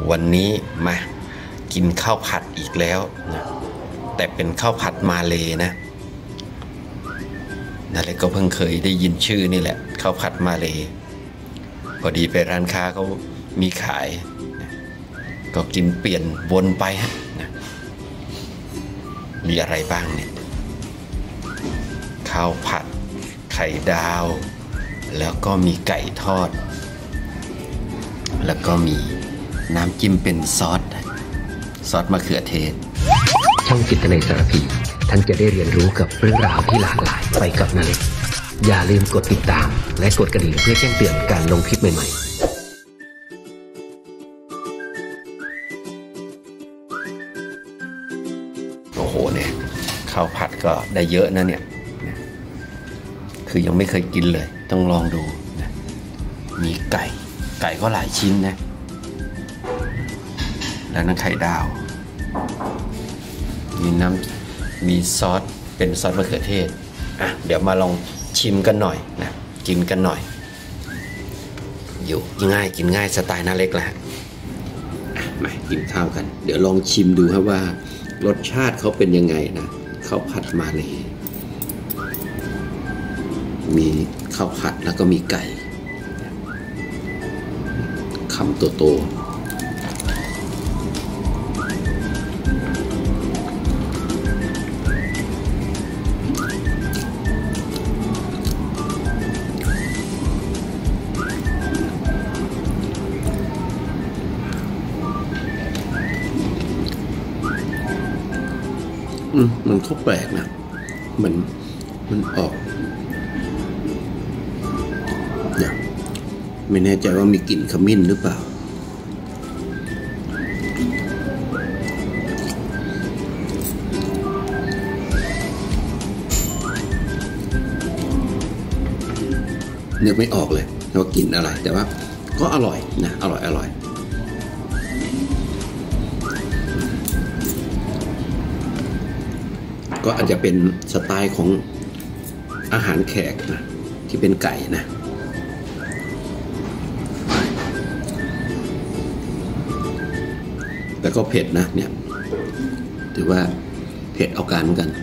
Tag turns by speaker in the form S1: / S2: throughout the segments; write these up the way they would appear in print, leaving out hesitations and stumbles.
S1: วันนี้มากินข้าวผัดอีกแล้วนะแต่เป็นข้าวผัดมาเลนะนั่นแหละก็เพิ่งเคยได้ยินชื่อนี่แหละข้าวผัดมาเลพอดีไปร้านค้าเขามีขายนะก็กินเปลี่ยนวนไปฮะนะมีอะไรบ้างเนี่ยข้าวผัดไข่ดาวแล้วก็มีไก่ทอดแล้วก็มีน้ำจิ้มเป็นซอสมะเขือเทศ
S2: ช่องจิตในสารพีท่านจะได้เรียนรู้กับเรื่องราวที่หลากหลายไปกับนาเล็กอย่าลืมกดติดตามและกดกระดิ่งเพื่อแจ้งเตือนการลงคลิปใหม่
S1: ๆโอ้โหเนี่ยข้าวผัดก็ได้เยอะนะเนี่ยคือยังไม่เคยกินเลยต้องลองดูนะมีไก่ก็หลายชิ้นนะแล้วนั่นไข่ดาวมีซอสเป็นซอสมะเขือเทศอ่ะเดี๋ยวมาลองชิมกันหน่อยนะกินกันหน่อยอยู่ง่ายกินง่ายสไตล์น่าเล็กแหละมากินข้าวกันเดี๋ยวลองชิมดูครับว่ารสชาติเขาเป็นยังไงนะข้าวผัดมาเลยมีข้าวผัดแล้วก็มีไก่คำโตมันเขาแปลกนะมันออกอย่างไม่แน่ใจว่ามีกลิ่นขมิ้นหรือเปล่านึกไม่ออกเลยว่ากลิ่นอะไรแต่ว่าก็อร่อยนะอร่อยก็อาจจะเป็นสไตล์ของอาหารแขกนะที่เป็นไก่นะแต่ก็เผ็ดนะเนี่ยถือว่าเผ็ดเอาการเหมือนกัน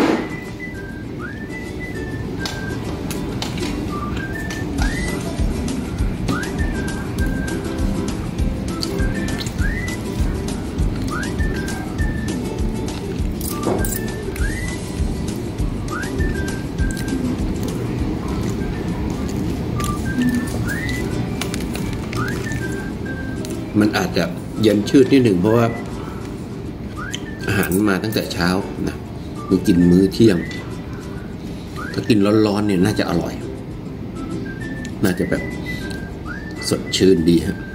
S1: มันอาจจะเย็นชืดนิดหนึ่งเพราะว่าอาหารมาตั้งแต่เช้านะมากินมื้อเที่ยงถ้ากินร้อนๆเนี่ยน่าจะอร่อยน่าจะแบบสดชื่นดีฮะ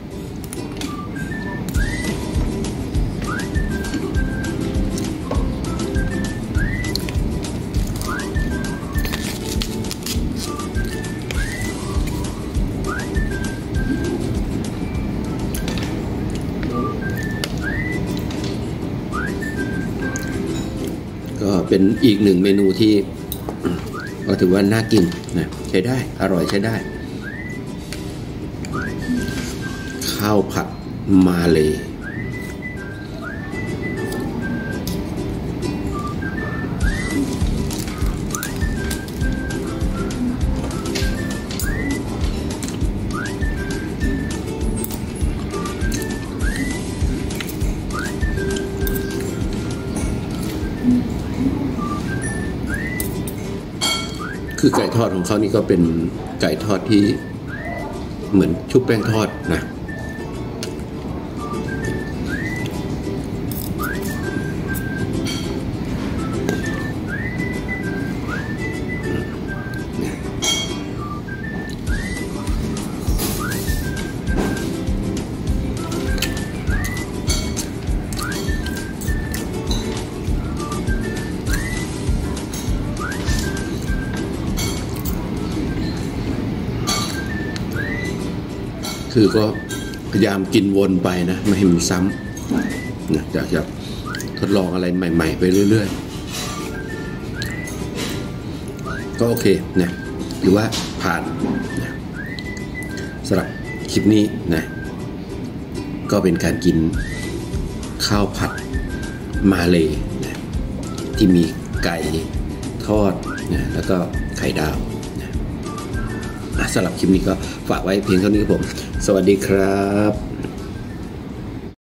S1: ก็เป็นอีกหนึ่งเมนูที่ก็ถือว่าน่ากินนะใช้ได้อร่อยใช้ได้ข้าวผัดมาเลยคือไก่ทอดของเขานี่ก็เป็นไก่ทอดที่เหมือนชุบแป้งทอดนะคือก็พยายามกินวนไปนะไม่ให้มันซ้ำนะอยากจะทดลองอะไรใหม่ๆไปเรื่อยๆก็โอเคนะหรือว่าผ่านนะสำหรับคลิปนี้นะก็เป็นการกินข้าวผัดมาเลยนะที่มีไก่ทอดนะแล้วก็ไข่ดาวนะสำหรับคลิปนี้ก็ฝากไว้เพียงเท่านี้ครับผมสวัสดีครับ